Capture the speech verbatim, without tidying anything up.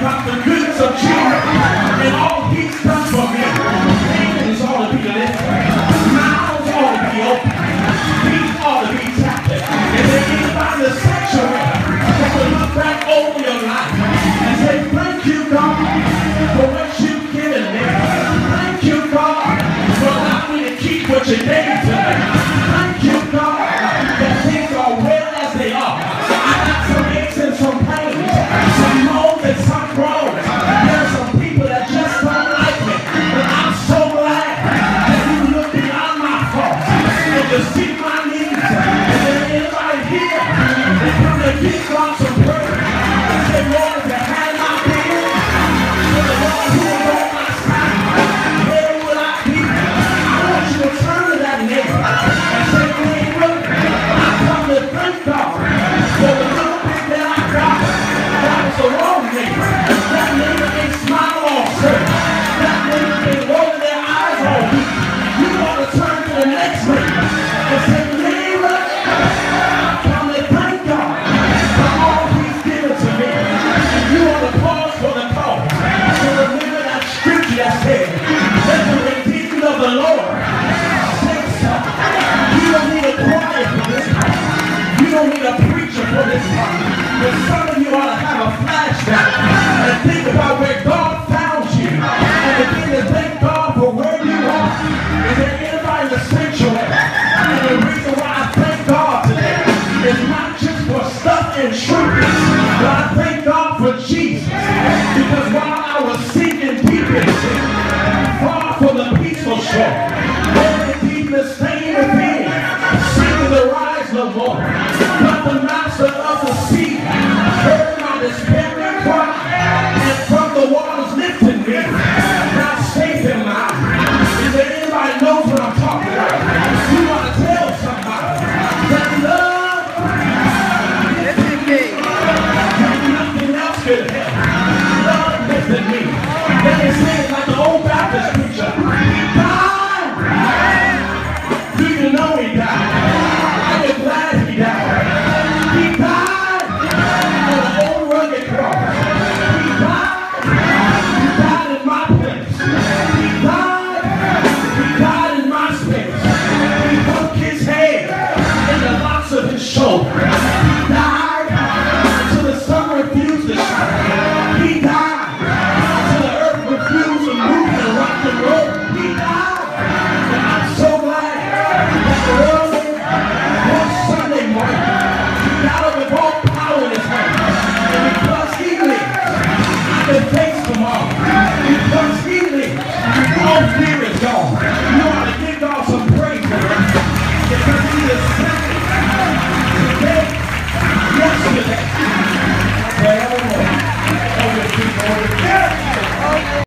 about the goodness of Jesus and all he's done for me. Hands ought to be lifted. Mouths ought to be open. Feet ought to be tapped. And then anybody in the sanctuary that will look back over your life and say, thank you, God, for what you've given me. Thank you, God, for allowing me to keep what you gave to me. Thank you, God, that things are well as they are. I got some aches and some pains, some moans and some groans. There are some people that just don't like me, but I'm so glad that you look beyond my faults and you see my needs. Is there anybody here that come to give God some praise and say, Lord, if you had not been for the Lord who was on my side, where would I be? I want you to turn to that neighbor and say, neighbor, I come to thank God for the little bit that I got. That was the wrong neighbor. That neighbor ain't smile on service. That neighbor ain't rolling their eyes on me. You want to turn to the next neighbor and say, neighbor, I come to thank God for all he's given to me. And you want to pause for the cause to remember that scripture that said, let the redeemed of the Lord say so. You don't need a choir for this part. You don't need a preacher for this part. But some of you ought to have a flashback and think about where God found you and begin to thank God for where you are. Is there anybody in the sanctuary? And the reason why I thank God today is not just for stuff and trinkets, but I thank God for Jesus. Because while I was sinking deep in sin, far from the peaceful shore, very deep in the stain of being, seeking to rise no more. But the master of the sea heard my despairing cry, and from the waters lifted me, now safe in my eyes. Is there anybody who knows what I'm talking about? You want to tell somebody that love lifted me, and nothing else could help. Love lifted me. Then they say it like the old Baptist preacher, he died. Do you know he died? Are you glad he died? He died on an old rugged cross. He died. He died in my place. He died. He died in my space. He broke his head in the locks of his shoulder. He died until the sun refused to shine. He died until the earth refused to move and rock and roll. He died. And I'm so glad that early one Sunday morning, he got up with all power in his hand. And because he lives, I can face tomorrow. Because